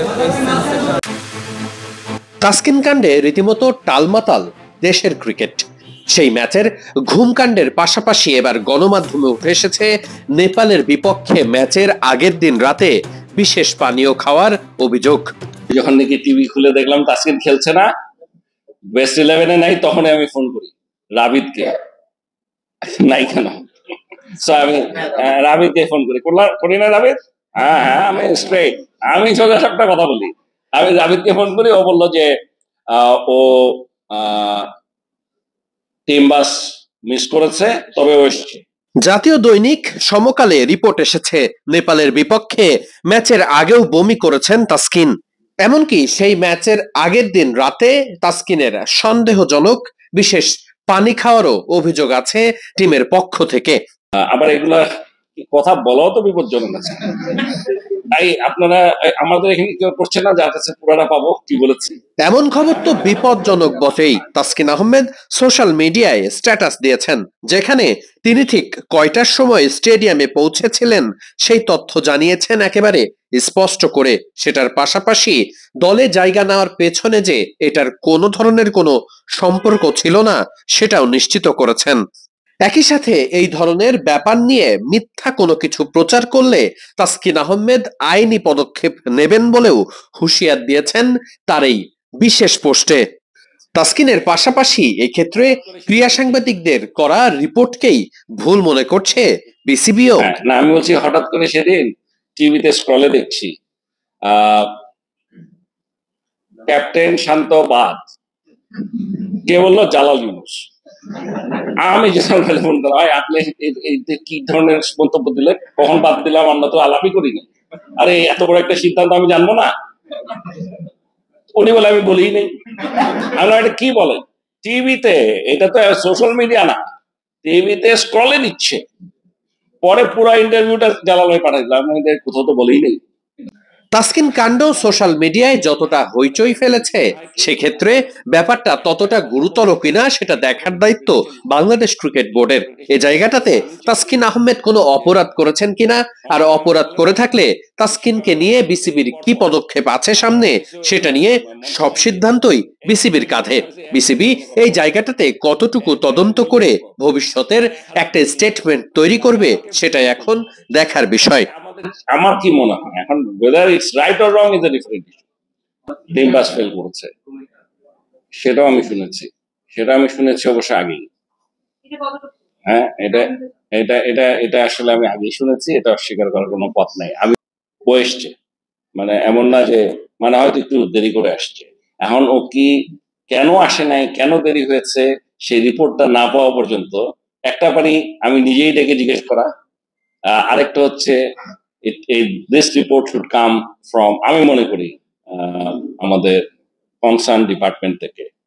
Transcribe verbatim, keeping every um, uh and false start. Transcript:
তাসকিন কাণ্ডে রীতিমতো টালমাতাল দেশের ক্রিকেট। সেই ম্যাচের ঘুমকাণ্ডের পাশাপাশি এবার গণমাধ্যমে উঠে এসেছে নেপালের বিপক্ষে ম্যাচের আগের দিন রাতে বিশেষ পানীয় খাওয়ার অভিযোগ। যখন নাকি টিভি খুলে দেখলাম তাসকিন খেলছে না, বেস্ট ইলেভেনে নাই, তখন আমি ফোন করি রাবিদকে, নাই কেন? আমি রাবিদকে ফোন করি, করি না রাবিদ? হ্যাঁ হ্যাঁ আমি স্ট্রেট, আমি সোজা সবটা কথা বলি। আমি রাবিদকে ফোন করি, ও বললো যে ও টিম বাস মিস করেছে, তবে ও এসছে। জাতীয় দৈনিক সমকালে রিপোর্ট এসেছে নেপালের বিপক্ষে ম্যাচের আগেও বমি করেছেন তাসকিন। এমনকি সেই ম্যাচের আগের দিন রাতে তাসকিনের সন্দেহজনক বিশেষ পানি খাওয়ারও অভিযোগ আছে টিমের পক্ষ থেকে। আবার এগুলা কথা বলাও তো বিপজ্জনক আছে, তাই আপনারা আমাদের এখানে কেউ করছে না, যার কাছে পুরাটা পাবো কি বলেছি। এমন খবর তো বিপজ্জনক বটেই। তাসকিন আহমেদ সোশ্যাল মিডিয়ায় স্ট্যাটাস দিয়েছেন, যেখানে তিনি ঠিক কয়টার সময় স্টেডিয়ামে পৌঁছেছিলেন সেই তথ্য জানিয়েছেন একেবারে স্পষ্ট করে। সেটার পাশাপাশি দলে জায়গা নেওয়ার পেছনে যে এটার কোনো ধরনের কোনো সম্পর্ক ছিল না সেটাও নিশ্চিত করেছেন। একই সাথে এই ধরনের ব্যাপার নিয়ে মিথ্যা কোনো কিছু প্রচার করলে তাসকিন আহমেদ আইনি পদক্ষেপ নেবেন বলেও হুঁশিয়ার দিয়েছেন তার এই বিশেষ পোস্টে। তাসকিনের পাশাপাশি এই ক্ষেত্রে ক্রীড়া সাংবাদিকদের করা রিপোর্টকেই ভুল মনে করছে বিসিবিও। না, আমি বলছি হঠাৎ করে সেদিন টিভিতে স্ক্রলে দেখছি ক্যাপ্টেন শান্ত বাদ, কে বললো? জালাল ইউনুস। আমি যখন ফোন করা হয়, আপনি কি ধরনের মন্তব্য দিলেন, কখন বাদ দিলাম, আমরা তো আলাপই করিনি। আরে এত বড় একটা সিদ্ধান্ত আমি জানবো না? উনি বলে আমি বলি নেই। আমরা এটা কি বলেন টিভিতে? এটা তো সোশ্যাল মিডিয়া না, টিভিতে স্ক্রলে দিচ্ছে, পরে পুরো ইন্টারভিউটা জালাল ভাই পাঠাই দিলাম, কোথাও তো বলেই নেই। তাসকিন কাণ্ড সোশ্যাল মিডিয়ায় যতটা হইচই ফেলেছে, সেক্ষেত্রে ব্যাপারটা ততটা গুরুতর কিনা সেটা দেখার দায়িত্ব বাংলাদেশ ক্রিকেট বোর্ডের। এ জায়গাটাতে তাসকিন আহমেদ কোনো অপরাধ করেছেন কিনা, আর অপরাধ করে থাকলে তাসকিনকে নিয়ে বিসিবির কি পদক্ষেপ আছে সামনে, সেটা নিয়ে সব সিদ্ধান্তই বিসিবির কাঁধে। বিসিবি এই জায়গাটাতে কতটুকু তদন্ত করে ভবিষ্যতের একটা স্টেটমেন্ট তৈরি করবে, সেটাই এখন দেখার বিষয়। আমার কি মনে হয় এখন, whether it's right or wrong is a different issue. Team bus fail করেছে, সেটাও আমি শুনেছি, সেটা আমি শুনেছি অবশ্য আগেই। হ্যাঁ, এটা এটা এটা এটা আসলে আমি আগেই শুনেছি, এটা অস্বীকার করার কোনো পথ নাই। আমি ও এসছে, মানে এমন না যে, মানে হয়তো একটু দেরি করে আসছে। এখন ও কি কেন আসে নাই, কেন দেরি হয়েছে, সেই রিপোর্টটা না পাওয়া পর্যন্ত একটা পারি আমি নিজেই ডেকে জিজ্ঞেস করা, আরেকটা হচ্ছে this report should come from, আমি মনে করি আমাদের কনসার্ন ডিপার্টমেন্ট থেকে।